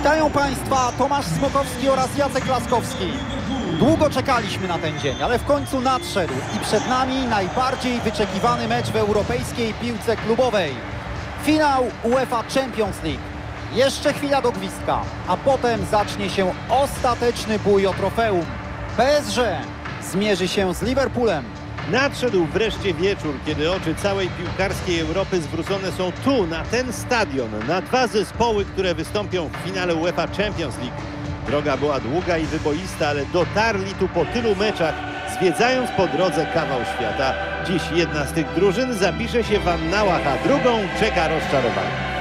Witają Państwa Tomasz Smokowski oraz Jacek Laskowski. Długo czekaliśmy na ten dzień, ale w końcu nadszedł i przed nami najbardziej wyczekiwany mecz w europejskiej piłce klubowej. Finał UEFA Champions League. Jeszcze chwila do gwizdka, a potem zacznie się ostateczny bój o trofeum. PSG zmierzy się z Liverpoolem. Nadszedł wreszcie wieczór, kiedy oczy całej piłkarskiej Europy zwrócone są tu, na ten stadion, na dwa zespoły, które wystąpią w finale UEFA Champions League. Droga była długa i wyboista, ale dotarli tu po tylu meczach, zwiedzając po drodze kawał świata. Dziś jedna z tych drużyn zapisze się w annałach, a drugą czeka rozczarowanie.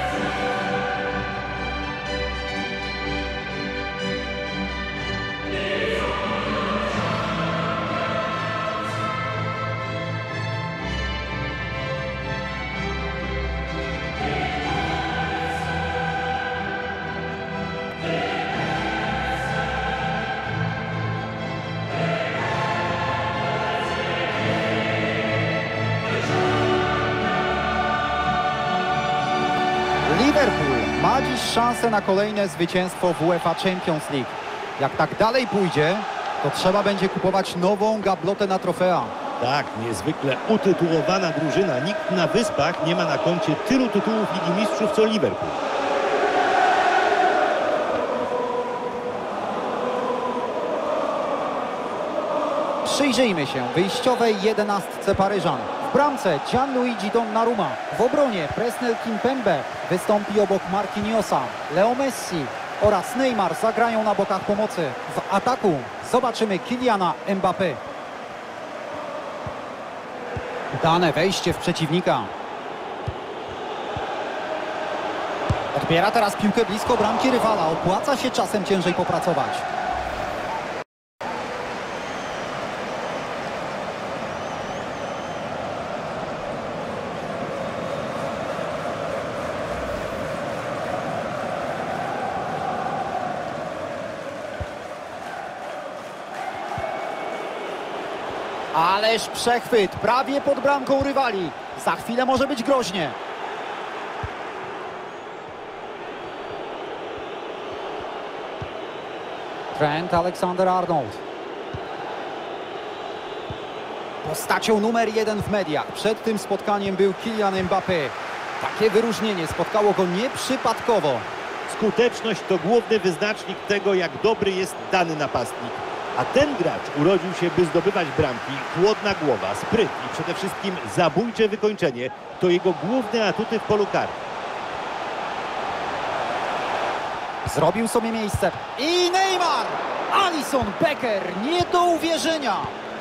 Liverpool ma dziś szansę na kolejne zwycięstwo w UEFA Champions League. Jak tak dalej pójdzie, to trzeba będzie kupować nową gablotę na trofea. Tak, niezwykle utytułowana drużyna. Nikt na Wyspach nie ma na koncie tylu tytułów Ligi Mistrzów co Liverpool. Przyjrzyjmy się wyjściowej 11 Paryżan. W bramce Gianluigi Donnarumma. W obronie Presnel Kimpembe wystąpi obok Marquinhosa. Leo Messi oraz Neymar zagrają na bokach pomocy. W ataku zobaczymy Kyliana Mbappé. Udane wejście w przeciwnika. Odbiera teraz piłkę blisko bramki rywala. Opłaca się czasem ciężej popracować. Ależ przechwyt, prawie pod bramką rywali. Za chwilę może być groźnie. Trent Alexander-Arnold. Postacią numer 1 w mediach przed tym spotkaniem był Kylian Mbappé. Takie wyróżnienie spotkało go nieprzypadkowo. Skuteczność to główny wyznacznik tego, jak dobry jest dany napastnik. A ten gracz urodził się, by zdobywać bramki. Chłodna głowa, spryt i przede wszystkim zabójcze wykończenie to jego główne atuty w polu karnym. Zrobił sobie miejsce. I Neymar! Alisson Becker, nie do uwierzenia!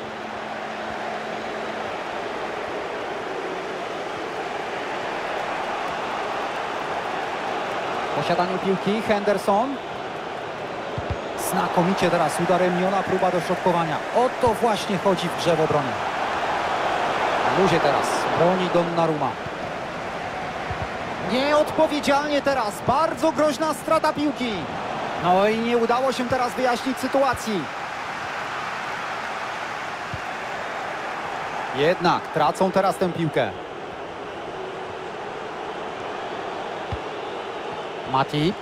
Posiadanie piłki, Henderson. Znakomicie teraz udaremniona próba dośrodkowania. O to właśnie chodzi w grze w obronie. Na luzie teraz broni Donnarumma. Nieodpowiedzialnie teraz. Bardzo groźna strata piłki. No i nie udało się teraz wyjaśnić sytuacji. Jednak tracą teraz tę piłkę. Matip.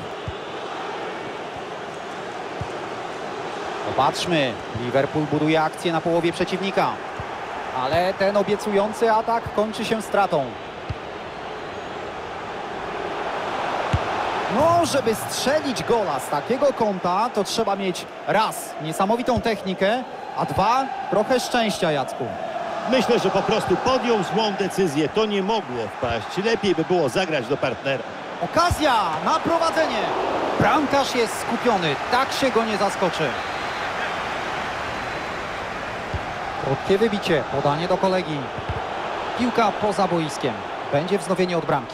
Popatrzmy, Liverpool buduje akcję na połowie przeciwnika. Ale ten obiecujący atak kończy się stratą. No, żeby strzelić gola z takiego kąta, to trzeba mieć raz niesamowitą technikę, a dwa trochę szczęścia, Jacku. Myślę, że po prostu podjął złą decyzję. To nie mogło wpaść. Lepiej by było zagrać do partnera. Okazja na prowadzenie. Bramkarz jest skupiony, tak się go nie zaskoczy. Krótkie wybicie, podanie do kolegi. Piłka poza boiskiem. Będzie wznowienie od bramki.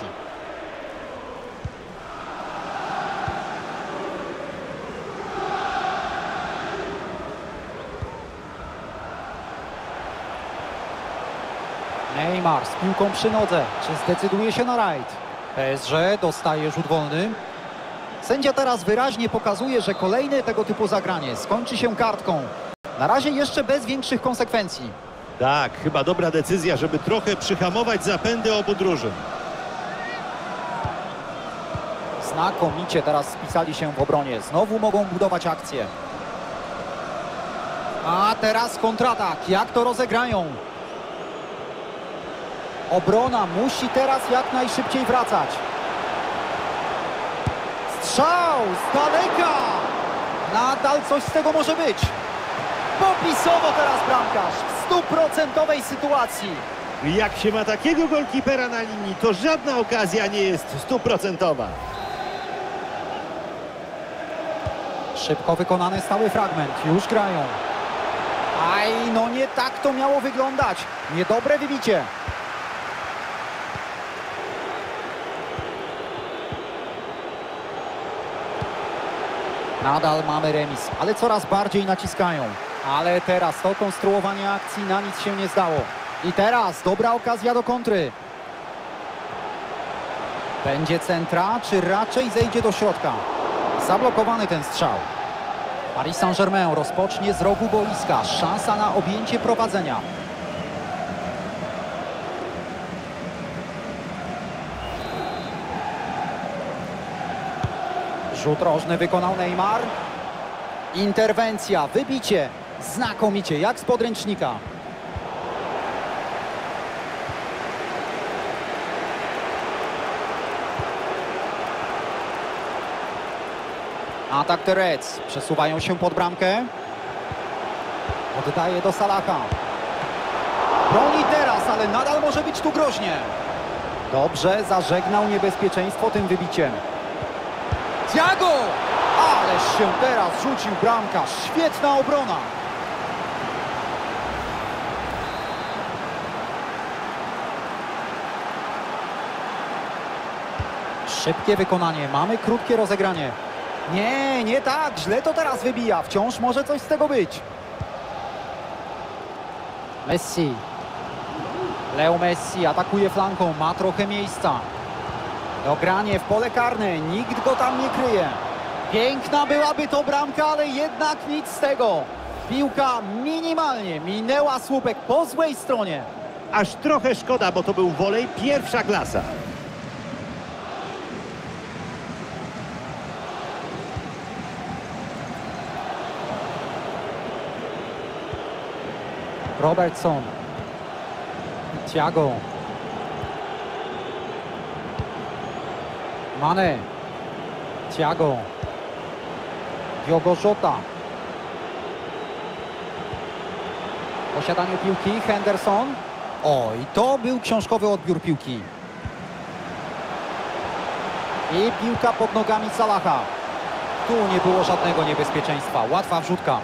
Neymar z piłką przy nodze. Czy zdecyduje się na rajd? PSG dostaje rzut wolny. Sędzia teraz wyraźnie pokazuje, że kolejne tego typu zagranie skończy się kartką. Na razie jeszcze bez większych konsekwencji. Tak, chyba dobra decyzja, żeby trochę przyhamować zapędy obu drużyn. Znakomicie teraz spisali się w obronie. Znowu mogą budować akcję. A teraz kontratak. Jak to rozegrają? Obrona musi teraz jak najszybciej wracać. Strzał z daleka! Nadal coś z tego może być. Popisowo teraz bramkarz w 100% sytuacji. Jak się ma takiego golkipera na linii, to żadna okazja nie jest 100%. Szybko wykonany stały fragment. Już grają. Aj, no nie tak to miało wyglądać. Niedobre wybicie. Nadal mamy remis, ale coraz bardziej naciskają. Ale teraz to konstruowanie akcji na nic się nie zdało. I teraz dobra okazja do kontry. Będzie centra, czy raczej zejdzie do środka? Zablokowany ten strzał. Paris Saint-Germain rozpocznie z rogu boiska. Szansa na objęcie prowadzenia. Rzut rożny wykonał Neymar. Interwencja, wybicie. Znakomicie, jak z podręcznika. Atak The Reds. Przesuwają się pod bramkę. Oddaje do Salaha. Broni teraz, ale nadal może być tu groźnie. Dobrze, zażegnał niebezpieczeństwo tym wybiciem. Thiago! Ależ się teraz rzucił bramkarz. Świetna obrona. Szybkie wykonanie. Mamy krótkie rozegranie. Nie, nie tak. Źle to teraz wybija. Wciąż może coś z tego być. Messi. Leo Messi atakuje flanką. Ma trochę miejsca. Dogranie w pole karne. Nikt go tam nie kryje. Piękna byłaby to bramka, ale jednak nic z tego. Piłka minimalnie minęła słupek po złej stronie. Aż trochę szkoda, bo to był wolej pierwsza klasa. Robertson. Thiago. Mane. Thiago. Diogo Jota. Posiadanie piłki Henderson. O, i to był książkowy odbiór piłki. I piłka pod nogami Salaha. Tu nie było żadnego niebezpieczeństwa. Łatwa wrzutka.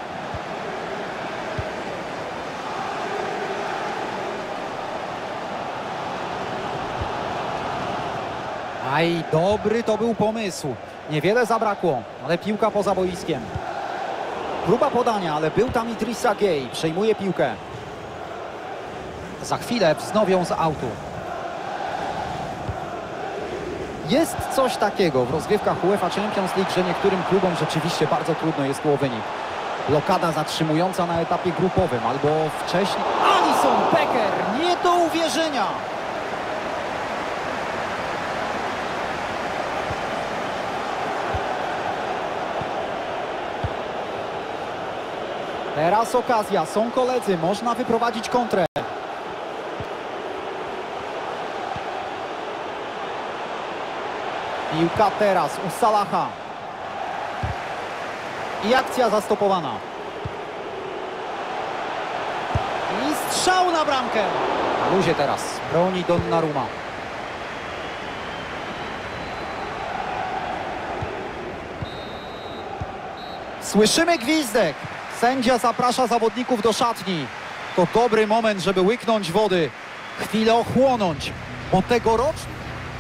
Aj, dobry to był pomysł. Niewiele zabrakło, ale piłka poza boiskiem. Próba podania, ale był tam Idrissa Gueye. Przejmuje piłkę. Za chwilę wznowią z autu. Jest coś takiego w rozgrywkach UEFA Champions League, że niektórym klubom rzeczywiście bardzo trudno jest tu o wynik. Blokada zatrzymująca na etapie grupowym albo wcześniej. Alisson Becker, nie do uwierzenia! Teraz okazja, są koledzy, można wyprowadzić kontrę. Piłka teraz u Salaha. I akcja zastopowana. I strzał na bramkę. Na luzie teraz, broni Donnarumma. Słyszymy gwizdek. Sędzia zaprasza zawodników do szatni. To dobry moment, żeby łyknąć wody. Chwilę ochłonąć, bo tegoroczny...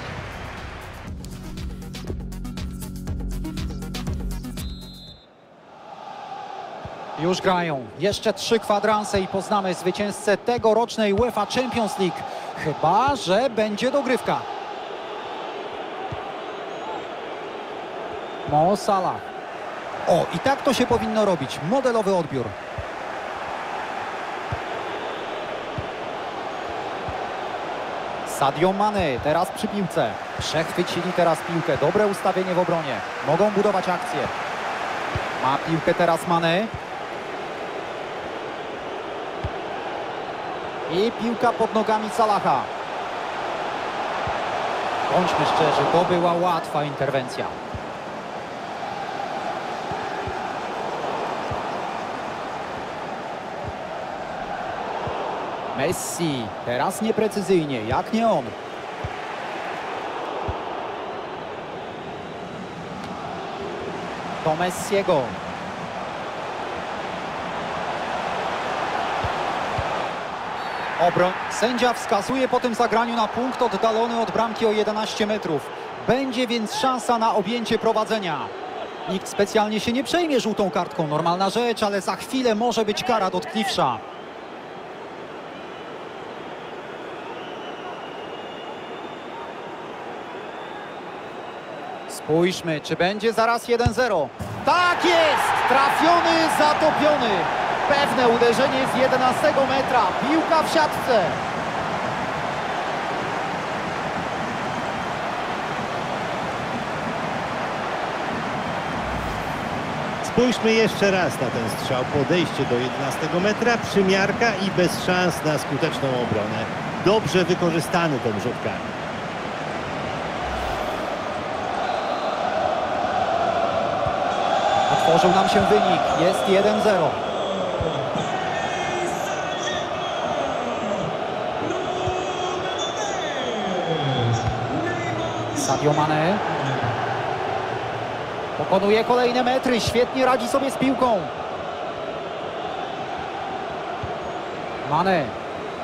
Już grają. Jeszcze 3 kwadranse i poznamy zwycięzcę tegorocznej UEFA Champions League. Chyba że będzie dogrywka. Mo Salah. O, i tak to się powinno robić. Modelowy odbiór. Sadio Mane teraz przy piłce. Przechwycili teraz piłkę. Dobre ustawienie w obronie. Mogą budować akcję. Ma piłkę teraz Mane. I piłka pod nogami Salaha. Bądźmy szczerzy, to była łatwa interwencja. Messi, teraz nieprecyzyjnie, jak nie on. Do Messiego. Sędzia wskazuje po tym zagraniu na punkt oddalony od bramki o 11 metrów. Będzie więc szansa na objęcie prowadzenia. Nikt specjalnie się nie przejmie żółtą kartką, normalna rzecz, ale za chwilę może być kara dotkliwsza. Spójrzmy, czy będzie zaraz 1-0. Tak jest! Trafiony, zatopiony. Pewne uderzenie z 11 metra. Piłka w siatce. Spójrzmy jeszcze raz na ten strzał. Podejście do 11 metra, przymiarka i bez szans na skuteczną obronę. Dobrze wykorzystany ten rzut karny. Otworzył nam się wynik. Jest 1-0. Sadio Mane. Pokonuje kolejne metry. Świetnie radzi sobie z piłką. Mane.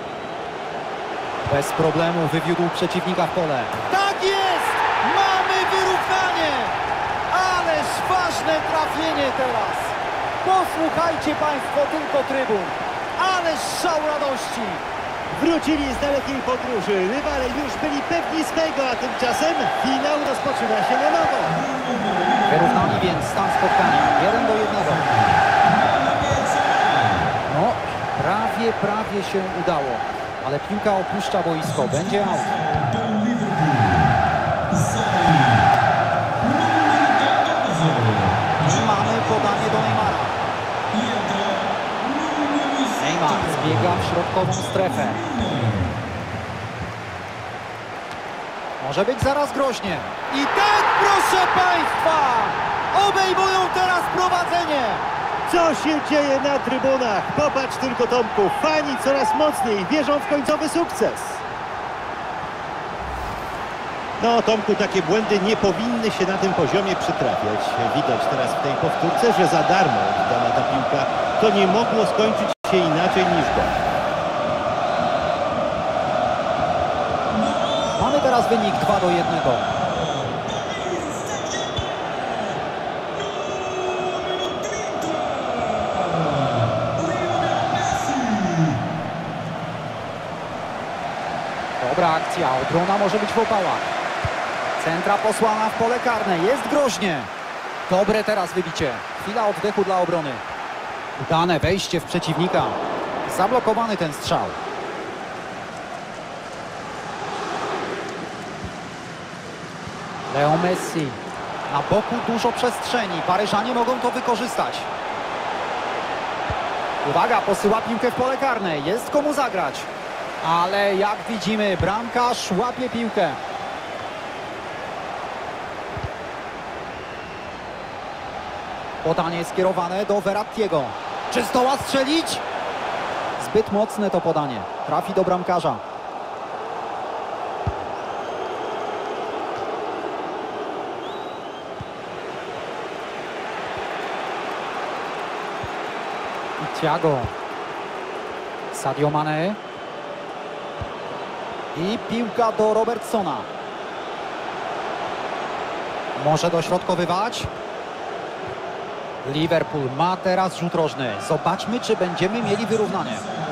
Bez problemu wywiódł przeciwnika w pole. Tak jest! Mamy wyrównanie! Ależ ważne trafienie teraz. Posłuchajcie Państwo tylko trybun. Ależ szał radości. Wrócili z dalekiej podróży. Rywale już byli pewni swego, a tymczasem finał rozpoczyna się na nowo. Wyrównali więc stan spotkania 1-1. No, prawie się udało. Ale piłka opuszcza boisko. Będzie out. I mamy podanie do Neymara. Neymar zbiega w środkową strefę. Może być zaraz groźnie. I tak, proszę Państwa, obejmują teraz prowadzenie. Co się dzieje na trybunach? Popatrz tylko, Tomku. Fani coraz mocniej wierzą w końcowy sukces. No, Tomku, takie błędy nie powinny się na tym poziomie przytrafiać. Widać teraz w tej powtórce, że za darmo oddana ta piłka. To nie mogło skończyć się inaczej niż gol. Mamy teraz wynik 2-1. Dobra akcja, obrona może być w opałach. Centra posłana w pole karne, jest groźnie. Dobre teraz wybicie. Chwila oddechu dla obrony. Udane wejście w przeciwnika. Zablokowany ten strzał. Leo Messi. Na boku dużo przestrzeni. Paryżanie mogą to wykorzystać. Uwaga, posyła piłkę w pole karne. Jest komu zagrać. Ale jak widzimy, bramkarz łapie piłkę. Podanie skierowane do Verrattiego. Czy zdoła strzelić? Zbyt mocne to podanie. Trafi do bramkarza. I Thiago. Sadio Mane. I piłka do Robertsona. Może dośrodkowywać. Liverpool ma teraz rzut rożny. Zobaczmy, czy będziemy mieli wyrównanie.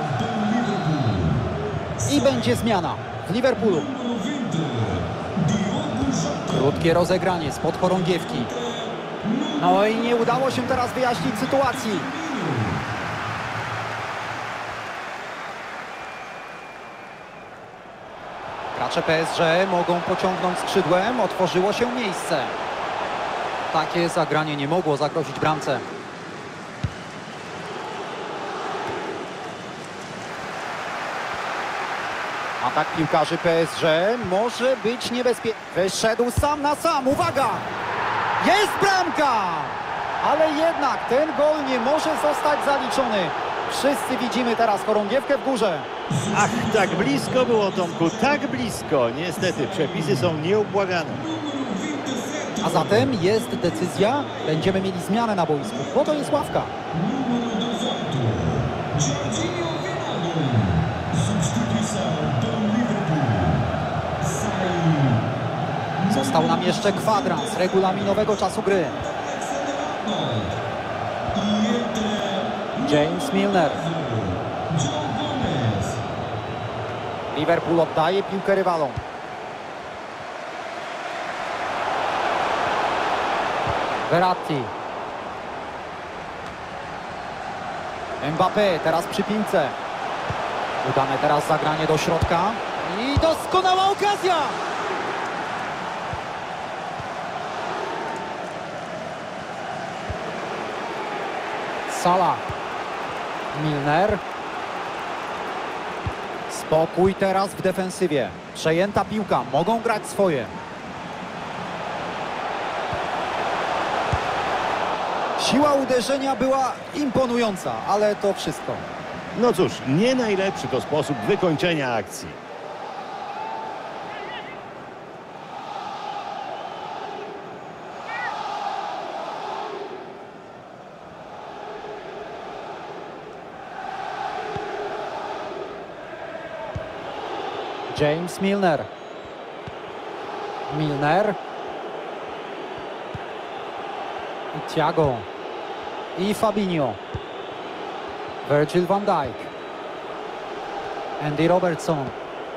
I będzie zmiana w Liverpoolu. Krótkie rozegranie spod chorągiewki. No i nie udało się teraz wyjaśnić sytuacji. Gracze PSG mogą pociągnąć skrzydłem, otworzyło się miejsce. Takie zagranie nie mogło zagrozić bramce. Atak piłkarzy PSG może być niebezpieczny. Wyszedł sam na sam, uwaga! Jest bramka! Ale jednak ten gol nie może zostać zaliczony. Wszyscy widzimy teraz chorągiewkę w górze. Ach, tak blisko było, Tomku, tak blisko. Niestety, przepisy są nieubłagane. A zatem jest decyzja, będziemy mieli zmianę na boisku, bo to jest ławka. Został nam jeszcze kwadrans regulaminowego czasu gry. James Milner. Liverpool oddaje piłkę rywalom. Verratti. Mbappé teraz przy piłce. Udane teraz zagranie do środka. I doskonała okazja! Salah. Milner. Spokój teraz w defensywie. Przejęta piłka, mogą grać swoje. Siła uderzenia była imponująca, ale to wszystko. No cóż, nie najlepszy to sposób wykończenia akcji. James Milner. Milner. I Thiago. I Fabinho. Virgil van Dijk. Andy Robertson.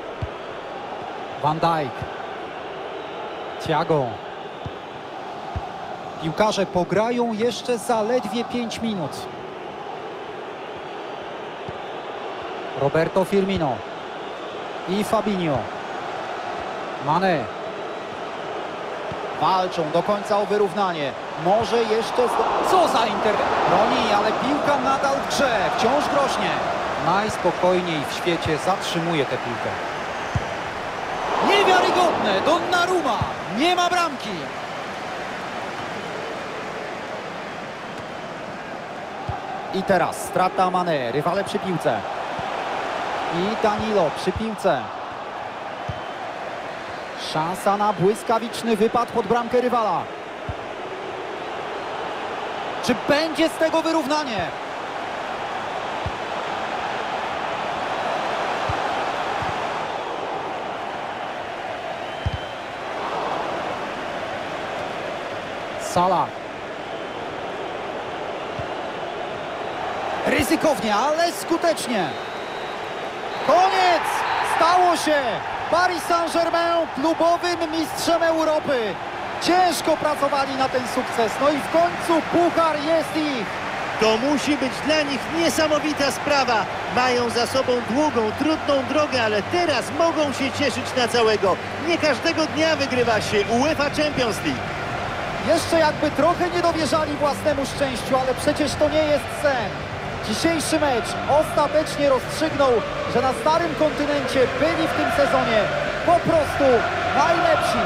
Van Dijk. Thiago. Piłkarze pograją jeszcze zaledwie 5 minut. Roberto Firmino. I Fabinho. Mane. Walczą do końca o wyrównanie. Może jeszcze... Co za interwencja? Broni, ale piłka nadal w grze. Wciąż groźnie. Najspokojniej w świecie zatrzymuje tę piłkę. Niewiarygodne! Donnarumma! Nie ma bramki! I teraz strata Mane. Rywale przy piłce. I Danilo przy piłce. Szansa na błyskawiczny wypad pod bramkę rywala. Czy będzie z tego wyrównanie? Salah. Ryzykownie, ale skutecznie. Koniec! Stało się! Paris Saint-Germain klubowym mistrzem Europy. Ciężko pracowali na ten sukces, no i w końcu puchar jest ich. To musi być dla nich niesamowita sprawa. Mają za sobą długą, trudną drogę, ale teraz mogą się cieszyć na całego. Nie każdego dnia wygrywa się UEFA Champions League. Jeszcze jakby trochę nie dowierzali własnemu szczęściu, ale przecież to nie jest sen. Dzisiejszy mecz ostatecznie rozstrzygnął, że na starym kontynencie byli w tym sezonie po prostu najlepsi.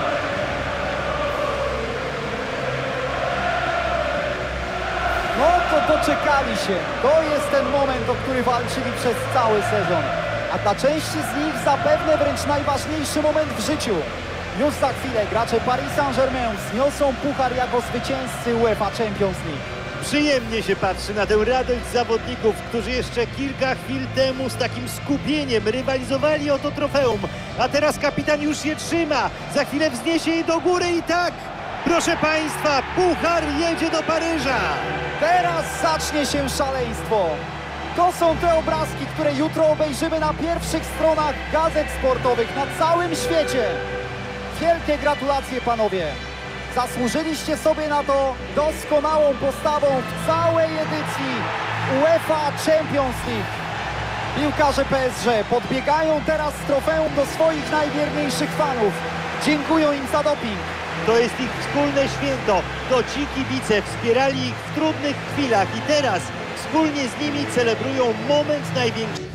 No to doczekali się. To jest ten moment, o który walczyli przez cały sezon. A dla części z nich zapewne wręcz najważniejszy moment w życiu. Już za chwilę gracze Paris Saint-Germain zniosą puchar jako zwycięzcy UEFA Champions League. Przyjemnie się patrzy na tę radość zawodników, którzy jeszcze kilka chwil temu z takim skupieniem rywalizowali o to trofeum. A teraz kapitan już je trzyma. Za chwilę wzniesie je do góry i tak, proszę Państwa, puchar jedzie do Paryża. Teraz zacznie się szaleństwo. To są te obrazki, które jutro obejrzymy na pierwszych stronach gazet sportowych na całym świecie. Wielkie gratulacje, panowie. Zasłużyliście sobie na to doskonałą postawą w całej edycji UEFA Champions League. Piłkarze PSG podbiegają teraz z trofeum do swoich najwierniejszych fanów. Dziękują im za doping. To jest ich wspólne święto. To ci kibice wspierali ich w trudnych chwilach i teraz wspólnie z nimi celebrują moment największy.